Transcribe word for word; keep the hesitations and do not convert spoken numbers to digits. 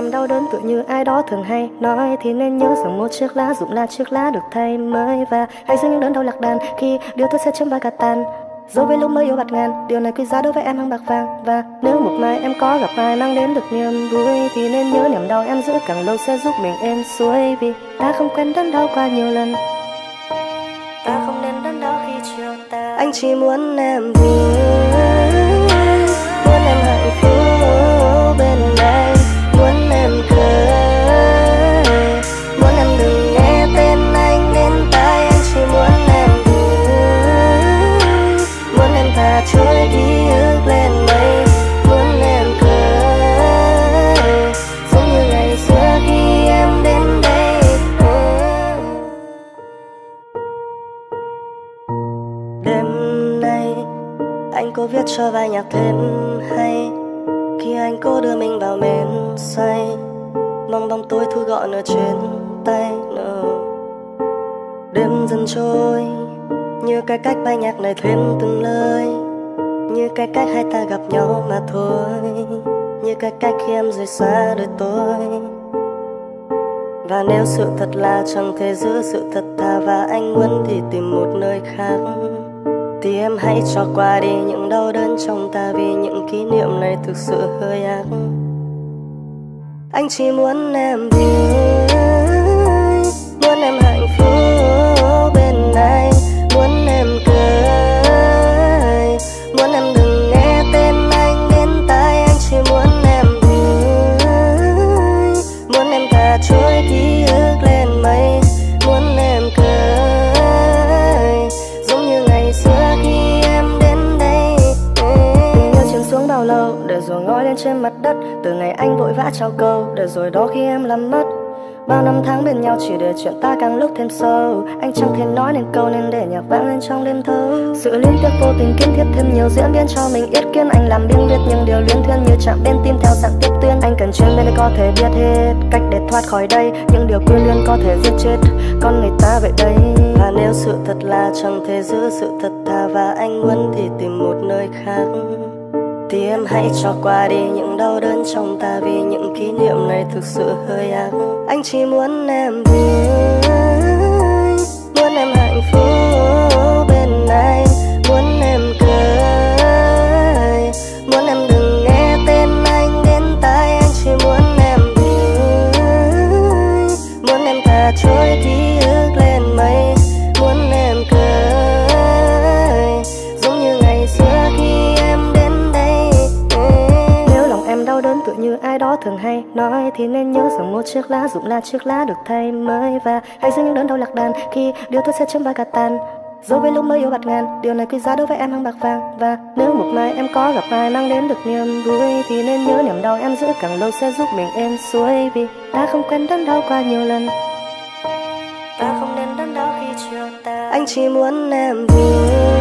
em đau đớn tựa như ai đó thường hay nói, thì nên nhớ rằng một chiếc lá rụng là chiếc lá được thay mới. Và hãy giữ những đớn đau lạc đàn khi điều tôi sẽ chấm vai cả tàn. Dẫu với lúc mới yêu bạt ngàn, điều này quý giá đối với em hơn bạc vàng. Và nếu một mai em có gặp ai mang đến được niềm vui, thì nên nhớ niềm đau em giữ càng lâu sẽ giúp mình êm xuôi. Vì ta không quen đớn đau qua nhiều lần, ta không nên đớn đau khi chiều ta. Anh chỉ muốn em vui, muốn em hạnh phúc bên anh, muốn em cười, muốn em đừng nghe tên anh đến tai. Anh chỉ muốn em vui, muốn em thả trôi ký ức lên mây, muốn em cười giống như ngày xưa khi em đến đây. Đêm nay anh có viết cho bài nhạc thêm hay, khi anh cố đưa mình vào men say, mong bóng tối thu gọn ở trên tay. No. Đêm dần trôi như cái cách bài nhạc này thêm từng lời, như cái cách hai ta gặp nhau mà thôi, như cái cách khi em rời xa đời tôi. Và nếu sự thật là chẳng thể giữ sự thật thà và anh muốn thì tìm một nơi khác, thì em hãy cho qua đi những đau đớn trong ta, vì những kỷ niệm này thực sự hơi ác. Anh chỉ muốn em vui, muốn em hạnh phúc bên anh, muốn em cười, muốn em đừng nghe tên anh đến tai. Anh chỉ muốn em vui, muốn em thả trôi ký ức lên mây, muốn em cười giống như ngày xưa khi em đến đây. Tình yêu chìm xuống bao lâu để rồi ngoi lên trên mặt đất, từ ngày anh vội vã trao câu để rồi đó khi em làm mất. Bao năm tháng bên nhau chỉ để chuyện ta càng lúc thêm sâu, anh chẳng thể nói nên câu nên để nhạc vang lên trong đêm thâu. Sự liên tiếp vô tình kiến thiết thêm nhiều diễn biến cho mình yết kiến. Anh làm biếng biết những điều luyến thuyên như chạm bên tim theo dạng tiếp tuyến. Anh cần chuyên bên để có thể biết hết cách để thoát khỏi đây, những điều quyến luyến có thể giết chết con người ta vậy đây. Và nếu sự thật là chẳng thể giữ sự thật thà và anh muốn thì tìm một nơi khác, thì em hãy cho qua đi những đau đớn trong ta, vì những kỷ niệm này thực sự hơi ác. Anh chỉ muốn em vui, muốn em hạnh phúc bên anh, muốn em cười, muốn em đừng nghe tên anh đến tai. Anh chỉ muốn em vui, muốn em thả trôi ký ức lên mây, muốn em cười giống như ngày xưa khi em đến đây. Nếu lòng em đau đớn tựa như ai đó thường hay nói, thì nên nhớ rằng một chiếc lá rụng là chiếc lá được thay mới. Và hãy giữ những đớn đau lạc đàn khi điều tôi sẽ chấm vai cả tàn. Dẫu với lúc mới yêu bạt ngàn, điều này quý giá đối với em hơn bạc vàng. Và nếu một mai em có gặp ai mang đến được niềm vui, thì nên nhớ niềm đau em giữ càng lâu sẽ giúp mình êm xuôi. Vì ta không quen đớn đau qua nhiều lần, ta không nên đớn đau khi chiều ta. Anh chỉ muốn em vui,